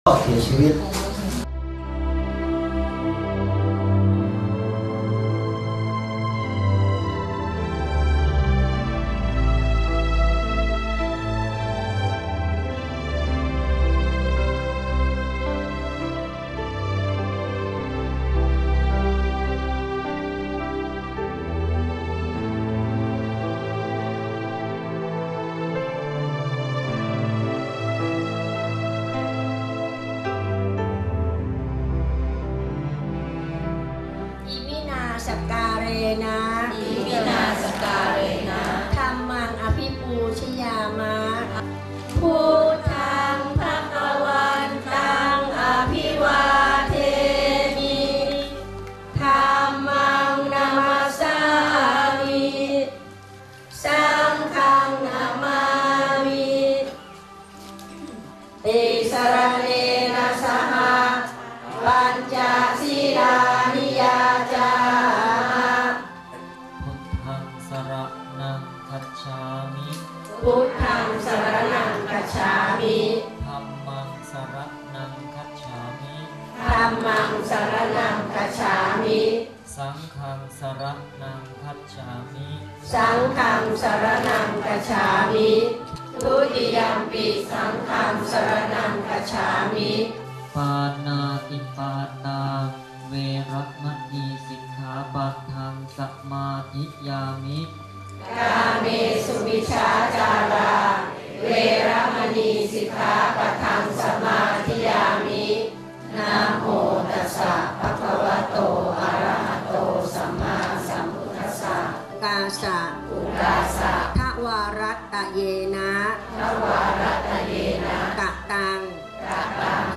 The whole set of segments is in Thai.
ก็เสียชีวิตสการเรนะอิมินาสการเรนะธัมมังอภิปูชยามะพุทธังภวันตังอภิวาเทมิธัมมังนามัสสามิสังฆังนามามิติสรณเนนะสหปัญจศีลานิยาจาพุทธังสรณังคัจฉามิธัมมังสรณังคัจฉามิธัมมังสรณังคัจฉามิสังฆังสรณังคัจฉามิสังฆังสรณังคัจฉามิทุติยัมปิสังฆังสรณังคัจฉามิปานาติปาตาเวรมณีสิกขาปัทังสมาธิยามิกาเมสุมิจฉาจาราเวรมณีสิกขาปัทังสมาธิยามินะโมตัสสะภะคะวะโตอะระหะโตสัมมาสัมพุทธัสสะกาสะอุกาสะทวารัตตะเยนะทวารัตเยนะกะตังกะตัง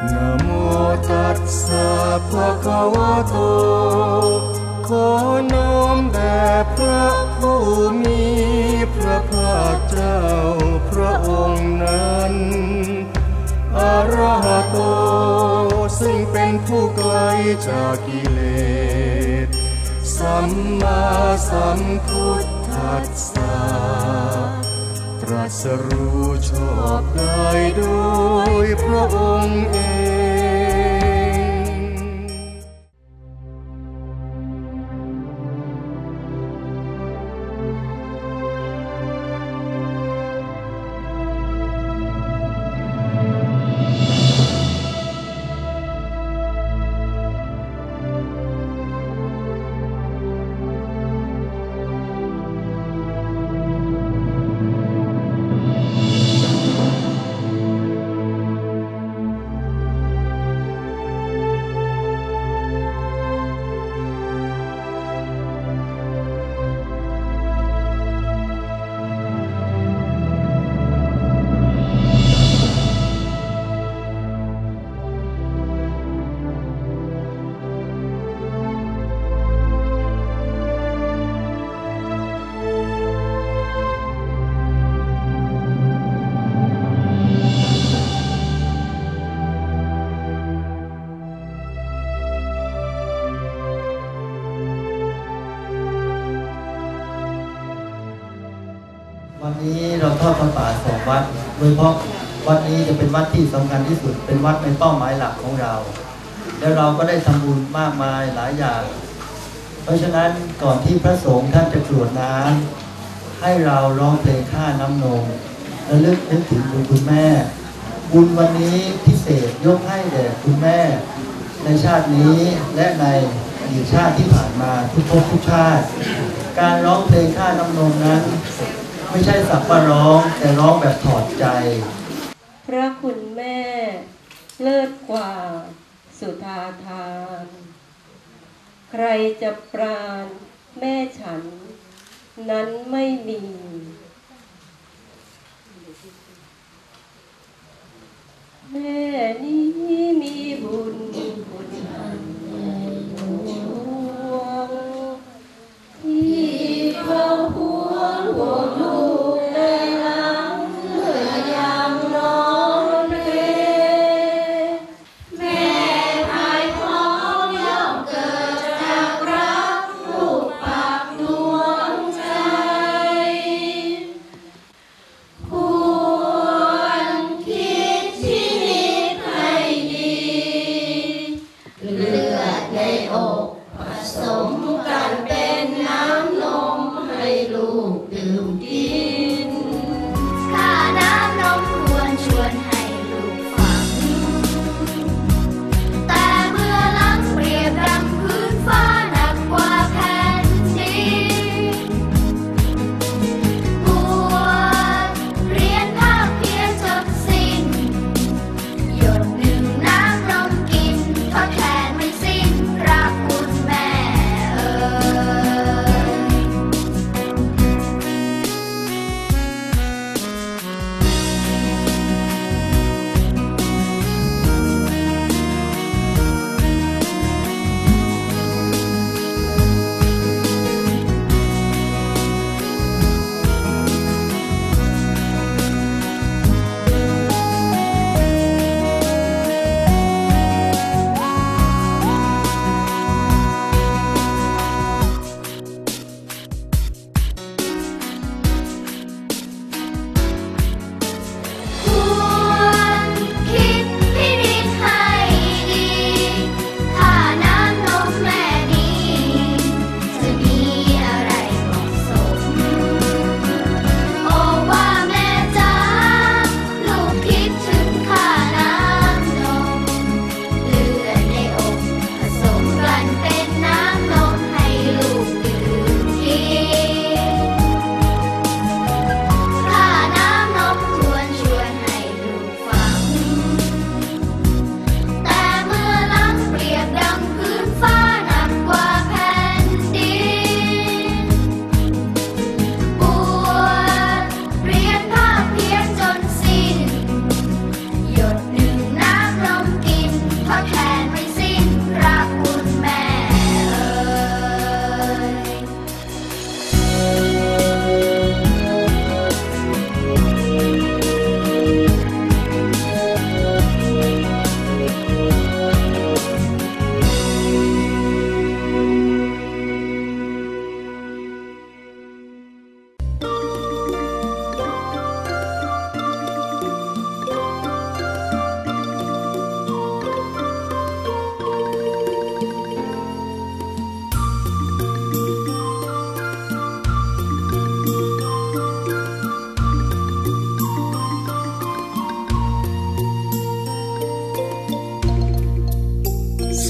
นะโมตัสสะภะคะวะโตขอน้อมแด่พระผู้มีพระภาคเจ้าพระองค์นั้นอะระหะโตซึ่งเป็นผู้ไกลจากกิเลสสัมมาสัมพุทธัสสะตรัสรู้ชอบได้โดยพระองค์เองวันนี้เราทอดพระป่า2 วัดโดยเฉพาะวัดนี้จะเป็นวัดที่สำคัญที่สุดเป็นวัดในเป้าหมายหลักของเราและเราก็ได้ทำบุญมากมายหลายอย่างเพราะฉะนั้นก่อนที่พระสงฆ์ท่านจะกรวดน้ำให้เราร้องเพลงข้าน้ำนมและนึกถึงคุณแม่บุญวันนี้พิเศษยกให้แด่คุณแม่ในชาตินี้และในอดีตชาติที่ผ่านมาทุกภพทุกชาติการร้องเพลงข้าน้ำนมนั้นไม่ใช่สักว่าร้องแต่ร้องแบบถอดใจพระคุณแม่เลิศกว่าสุธาทานใครจะปราณแม่ฉันนั้นไม่มีแม่นี้มีบุญคุณอันใหญ่หลวงที่เฝ้าห่วงลูกในหลังเมื่อยามนอนเรแม่ภายท้องย่อมเกิดจากรักลูกปากดวงใจควรคิดที่นิ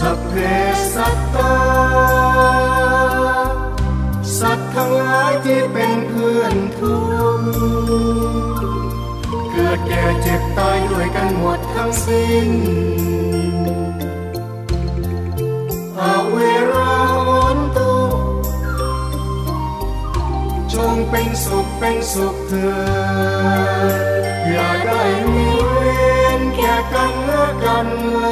สัพเพสัตตาสัตว์ทั้งหลายที่เป็นเพื่อนทุกข์เกิดแก่เจ็บตายด้วยกันหมดทั้งสิ้นอเวราโหนตุจงเป็นสุขเถิดอย่าได้มีเวรแก่กันและกันเลย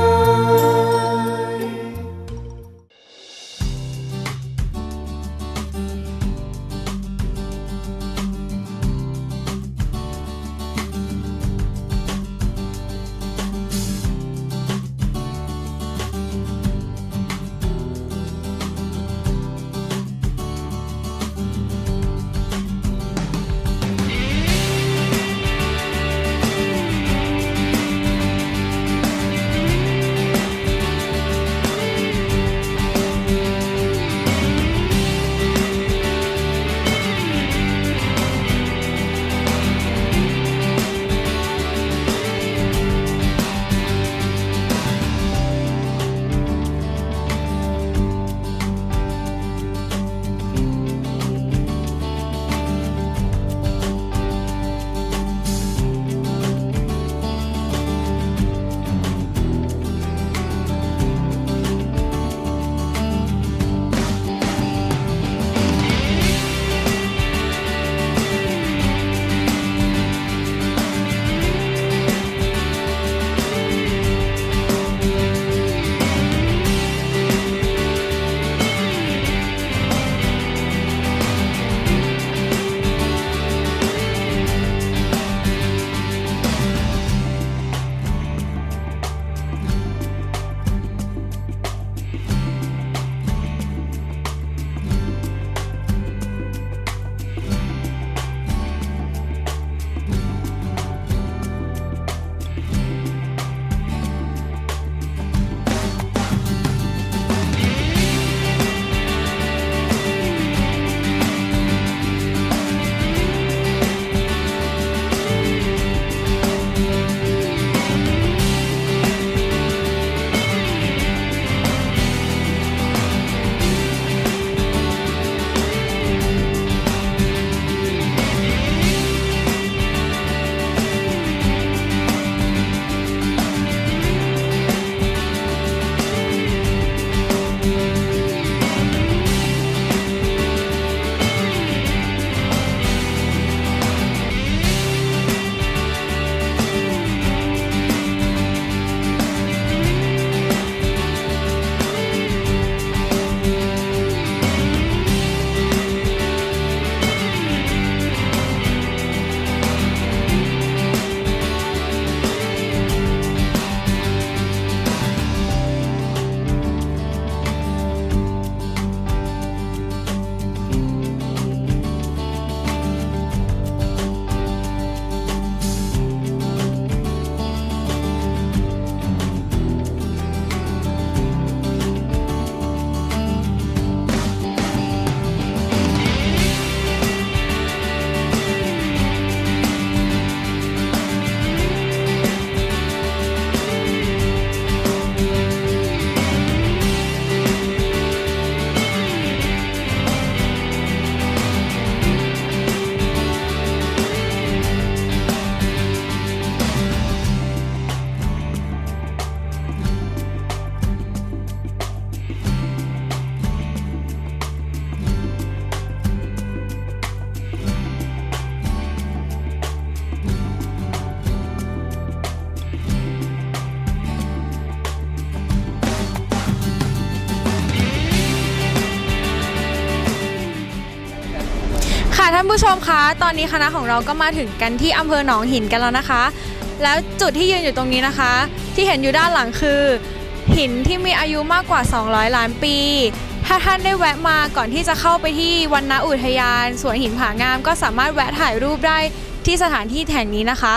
ท่านผู้ชมคะตอนนี้คณะของเราก็มาถึงกันที่อำเภอหนองหินกันแล้วนะคะแล้วจุดที่ยืนอยู่ตรงนี้นะคะที่เห็นอยู่ด้านหลังคือหินที่มีอายุมากกว่า200ล้านปีถ้าท่านได้แวะมาก่อนที่จะเข้าไปที่วรรณอุทยานสวนหินผางามก็สามารถแวะถ่ายรูปได้ที่สถานที่แห่งนี้นะคะ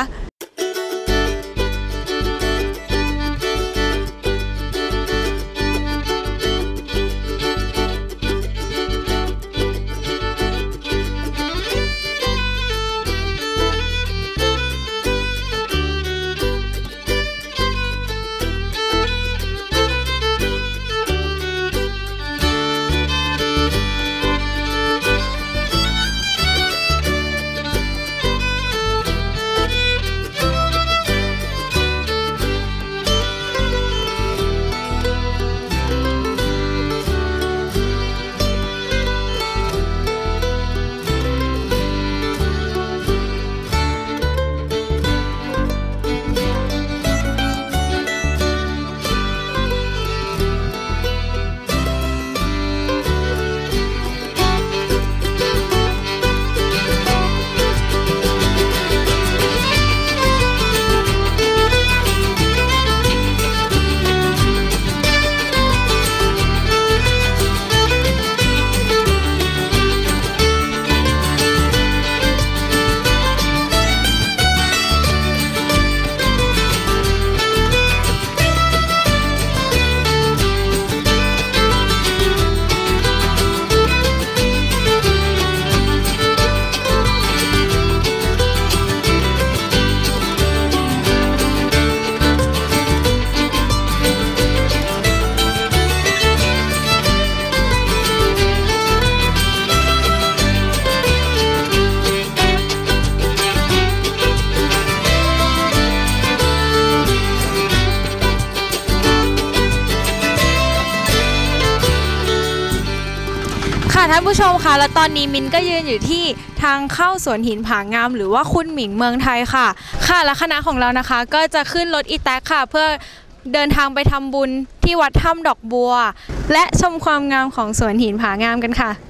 ค่ะท่านผู้ชมค่ะและตอนนี้มินก็ยืนอยู่ที่ทางเข้าสวนหินผางามหรือว่าคุณหมิงเมืองไทยค่ะและคณะของเรานะคะก็จะขึ้นรถอีแต๊กค่ะเพื่อเดินทางไปทำบุญที่วัดถ้ำดอกบัวและชมความงามของสวนหินผางามกันค่ะ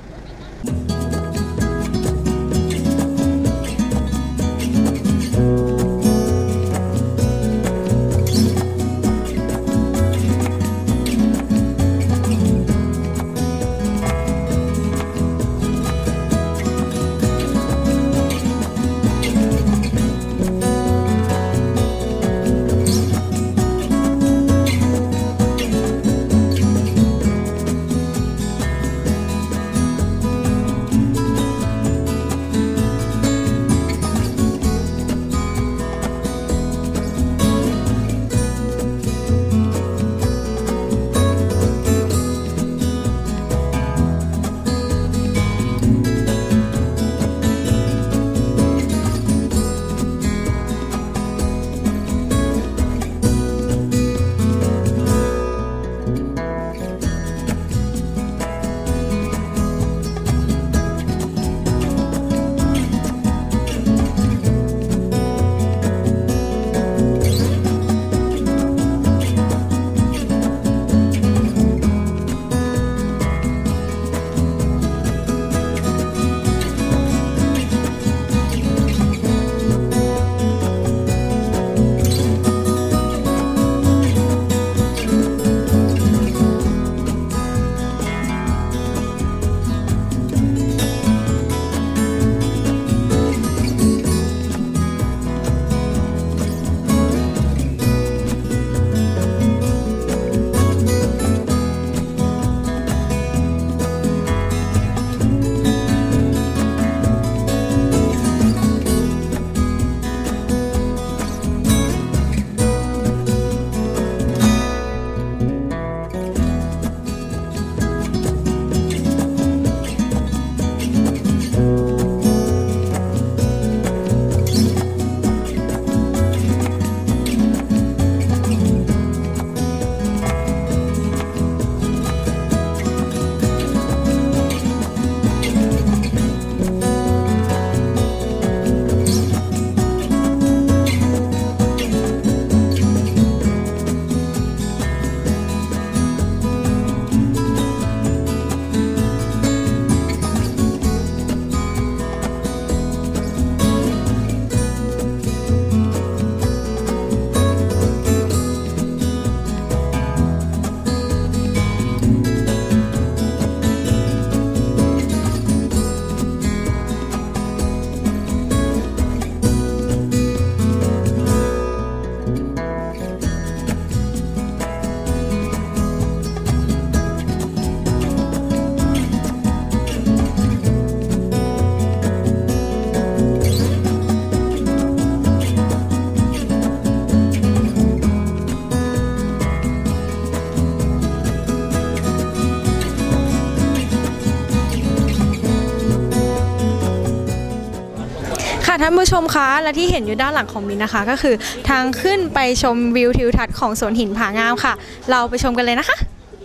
ท่านผู้ชมคะและที่เห็นอยู่ด้านหลังของมินนะคะก็คือทางขึ้นไปชมวิวทิวทัศน์ของสวนหินผางามค่ะเราไปชมกันเลยนะคะ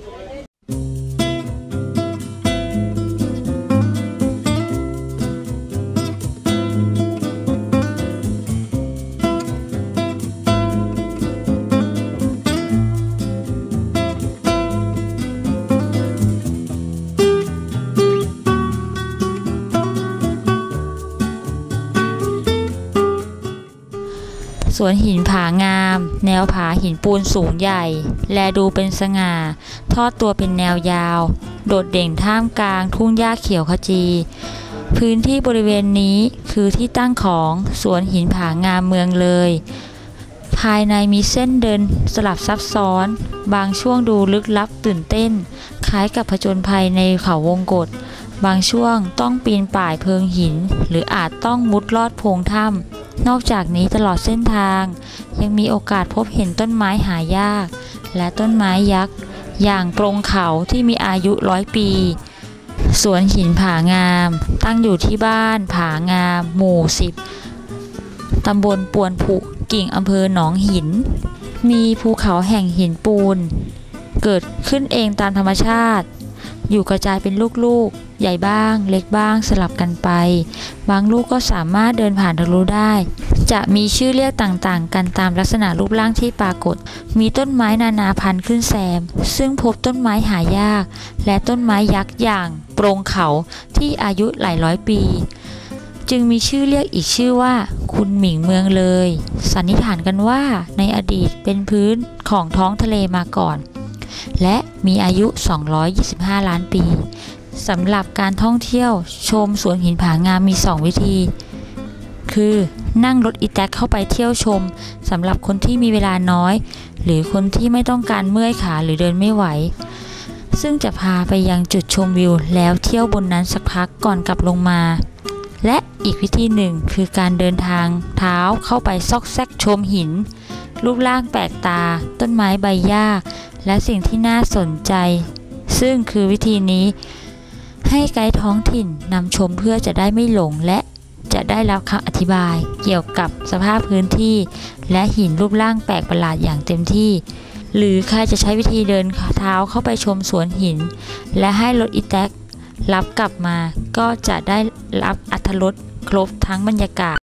สวนหินผางามแนวผาหินปูนสูงใหญ่แลดูเป็นสง่าทอดตัวเป็นแนวยาวโดดเด่นท่ามกลางทุ่งหญ้าเขียวขจีพื้นที่บริเวณนี้คือที่ตั้งของสวนหินผางามเมืองเลยภายในมีเส้นเดินสลับซับซ้อนบางช่วงดูลึกลับตื่นเต้นคล้ายกับผจญภัยในเขาวงกฏบางช่วงต้องปีนป่ายเพิงหินหรืออาจต้องมุดลอดโพรงถ้ำนอกจากนี้ตลอดเส้นทางยังมีโอกาสพบเห็นต้นไม้หายากและต้นไม้ยักษ์อย่างปรงเขาที่มีอายุ100 ปีสวนหินผางามตั้งอยู่ที่บ้านผางามหมู่ 10ตำบลปวนผุกิ่งอำเภอหนองหินมีภูเขาแห่งหินปูนเกิดขึ้นเองตามธรรมชาติอยู่กระจายเป็นลูกๆใหญ่บ้างเล็กบ้างสลับกันไปบางลูกก็สามารถเดินผ่านทะลุได้จะมีชื่อเรียกต่างๆกันตามลักษณะรูปร่างที่ปรากฏมีต้นไม้นานาพันธุ์ขึ้นแซมซึ่งพบต้นไม้หายากและต้นไม้ยักษ์อย่างโปร่งเขาที่อายุหลายร้อยปีจึงมีชื่อเรียกอีกชื่อว่าคุณหมิงเมืองเลยสันนิษฐานกันว่าในอดีตเป็นพื้นของท้องทะเลมาก่อนและมีอายุ225ล้านปีสำหรับการท่องเที่ยวชมสวนหินผางามมี2วิธีคือนั่งรถอีแท็กเข้าไปเที่ยวชมสำหรับคนที่มีเวลาน้อยหรือคนที่ไม่ต้องการเมื่อยขาหรือเดินไม่ไหวซึ่งจะพาไปยังจุดชมวิวแล้วเที่ยวบนนั้นสักพักก่อนกลับลงมาและอีกวิธีหนึ่งคือการเดินทางเท้าเข้าไปซอกแซกชมหินรูปร่างแปลกตาต้นไม้ใบหญ้าและสิ่งที่น่าสนใจซึ่งคือวิธีนี้ให้ไกด์ท้องถิ่นนำชมเพื่อจะได้ไม่หลงและจะได้รับคำอธิบายเกี่ยวกับสภาพพื้นที่และหินรูปร่างแปลกประหลาดอย่างเต็มที่หรือใครจะใช้วิธีเดินเท้าเข้าไปชมสวนหินและให้รถอีแท็กรับกลับมาก็จะได้รับอรรถรสครบทั้งบรรยากาศ